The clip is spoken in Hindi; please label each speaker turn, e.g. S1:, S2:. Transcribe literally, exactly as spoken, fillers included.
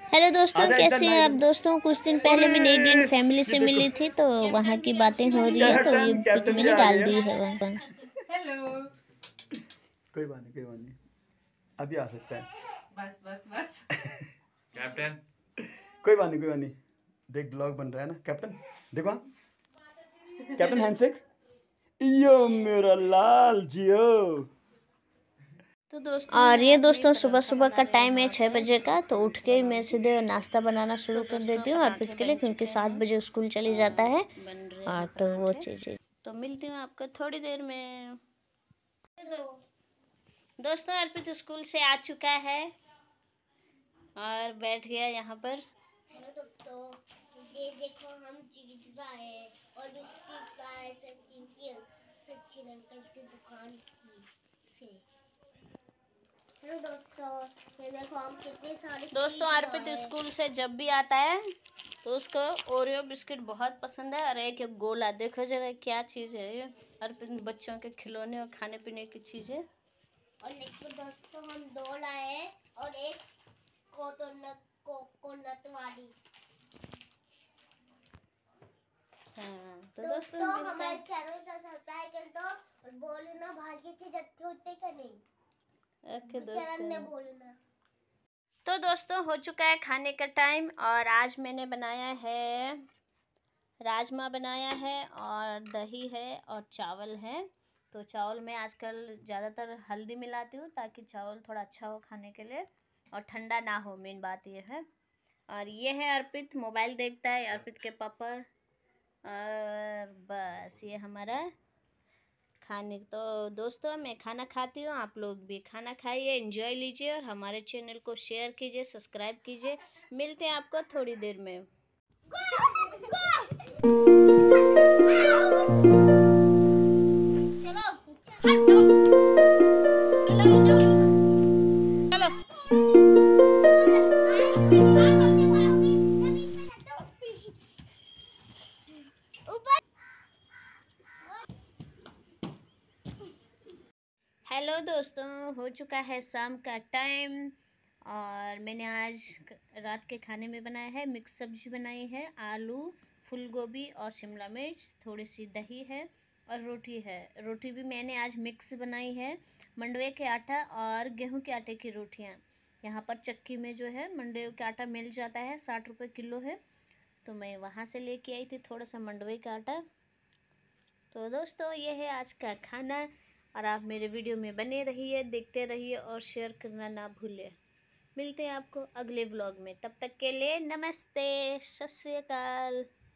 S1: हेलो दोस्तों, कैसे हैं आप दोस्तों। कुछ दिन पहले मैंने इंडियन फैमिली से मिली थी तो वहाँ की बातें हो रही है तो ये पिक मैंने डाल दी है वहाँ पर।
S2: हेलो।
S3: कोई बात नहीं, कोई बात नहीं, अभी आ सकता है।
S2: बस बस बस
S4: कैप्टन।
S3: कोई बात नहीं, कोई बात नहीं। देख ब्लॉग बन रहा है ना कैप्टन, देखो कैप्टन हैंडशेक। यो मेरा लाल जियो।
S1: तो दोस्तों और ये दोस्तों सुबह सुबह का टाइम है छः बजे का, तो उठ के मैं सीधे नाश्ता बनाना शुरू कर देती हूँ अर्पित के लिए, क्योंकि सात बजे स्कूल चली जाता है। और तो वो चीज़ तो मिलती हूँ आपको थोड़ी देर में। दोस्तों अर्पित स्कूल से आ चुका है और बैठ गया यहाँ पर।
S5: हेलो दोस्तों, ये देखो हम चीज लाए और बिस्किट लाए सचिन की सचिन अंकल से दुकान की से। हेलो दोस्तों, ये देखो हम कितने सारे
S1: दोस्तों अर्पित स्कूल से जब भी आता है तो उसको ओरियो बिस्किट बहुत पसंद है, और एक एक गोला। देखो जरा क्या चीज़ है ये, अर्पित बच्चों के खिलौने और खाने पीने की चीज़ है।
S5: और देखो दोस्तों हम दो लाए और एक कोकोनट कोकोनट वाली।
S1: हाँ, तो
S5: दोस्तों,
S1: दोस्तों
S5: हमारे चैनल से सब्सक्राइब कर दो और बोलना बाहर की चीज अच्छी होती है नहीं।
S1: ओके
S5: चैनल ने
S1: दोस्तों।
S5: बोलना।
S1: तो दोस्तों हो चुका है खाने का टाइम, और आज मैंने बनाया है राजमा बनाया है और दही है और चावल है। तो चावल में आजकल ज़्यादातर हल्दी मिलाती हूँ ताकि चावल थोड़ा अच्छा हो खाने के लिए और ठंडा ना हो, मेन बात ये है। और ये है अर्पित, मोबाइल देखता है अर्पित के पापा। और बस ये हमारा खाने। तो दोस्तों मैं खाना खाती हूँ, आप लोग भी खाना खाइए, एंजॉय लीजिए और हमारे चैनल को शेयर कीजिए, सब्सक्राइब कीजिए। मिलते हैं आपको थोड़ी देर में। हेलो दोस्तों, हो चुका है शाम का टाइम और मैंने आज रात के खाने में बनाया है मिक्स सब्जी बनाई है, आलू फूल गोभी और शिमला मिर्च, थोड़ी सी दही है और रोटी है। रोटी भी मैंने आज मिक्स बनाई है, मंडवे के आटा और गेहूं के आटे की रोटियां। यहाँ पर चक्की में जो है मंडवे का आटा मिल जाता है, साठ रुपये किलो है, तो मैं वहाँ से लेके आई थी थोड़ा सा मंडवे का आटा। तो दोस्तों ये है आज का खाना, और आप मेरे वीडियो में बने रहिए, देखते रहिए और शेयर करना ना भूलें। मिलते हैं आपको अगले व्लॉग में, तब तक के लिए नमस्ते, सत श्री अकाल।